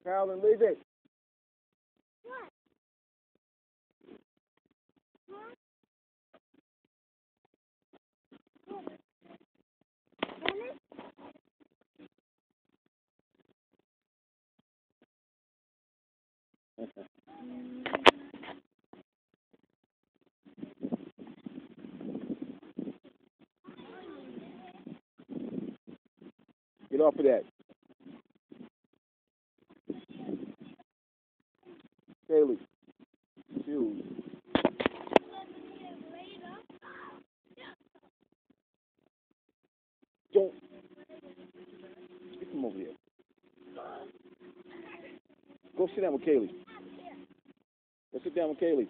Carolyn, leave it. Get off of that. Kaylee, shoes. Don't. Get them over here. Go sit down with Kaylee. Go sit down with Kaylee.